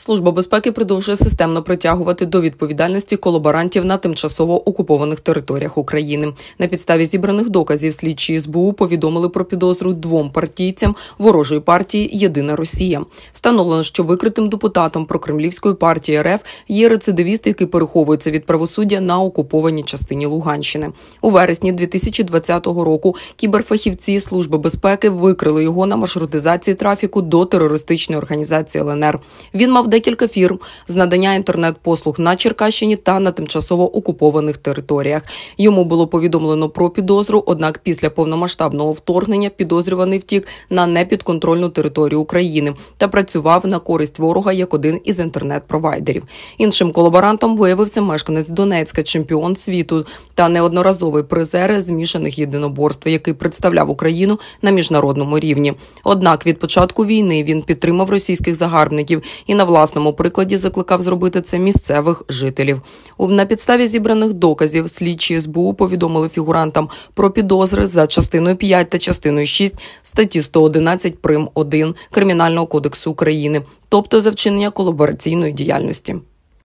Служба безпеки продовжує системно притягувати до відповідальності колаборантів на тимчасово окупованих територіях України. На підставі зібраних доказів слідчі СБУ повідомили про підозру двом партійцям ворожої партії «Єдина Росія». Встановлено, що викритим депутатом прокремлівської партії РФ є рецидивіст, який переховується від правосуддя на окупованій частині Луганщини. У вересні 2020 року кіберфахівці Служби безпеки викрили його на маршрутизації трафіку до терористичної організації ЛНР. Він мав декілька фірм з надання інтернет-послуг на Черкащині та на тимчасово окупованих територіях. Йому було повідомлено про підозру, однак після повномасштабного вторгнення підозрюваний втік на непідконтрольну територію України та працював на користь ворога як один із інтернет-провайдерів. Іншим колаборантом виявився мешканець Донецька, чемпіон світу та неодноразовий призер змішаних єдиноборств, який представляв Україну на міжнародному рівні. Однак від початку війни він підтримав російських загарбників і на власному прикладі закликав зробити це місцевих жителів. На підставі зібраних доказів слідчі СБУ повідомили фігурантам про підозри за частиною 5 та частиною 6 статті 111 прим. 1 Кримінального кодексу України, тобто за вчинення колабораційної діяльності.